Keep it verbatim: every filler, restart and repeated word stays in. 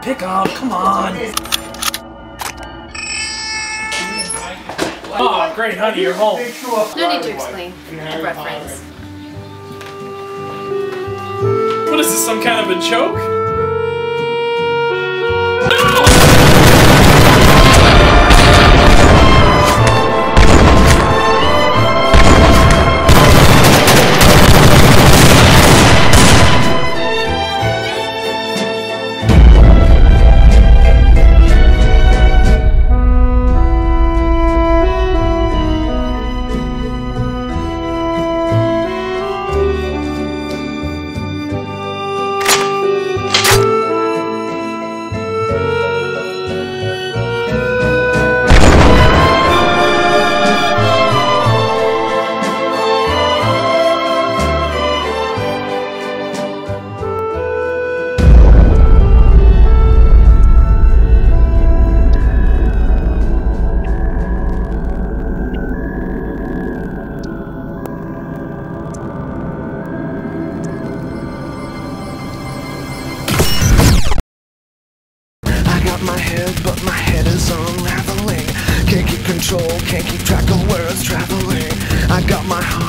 pick up, come on. Oh, great, honey, you're home. No need to explain. I brought friends. What is this, some kind of a joke? My head, but my head is unraveling. Can't keep control, can't keep track of where it's traveling. I got my heart